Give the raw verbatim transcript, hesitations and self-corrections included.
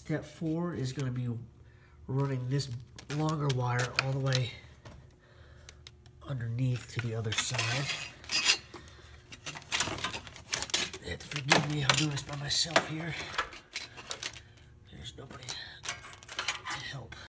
Step four is going to be running this longer wire all the way underneath to the other side. You have to forgive me, I'm doing this by myself here. There's nobody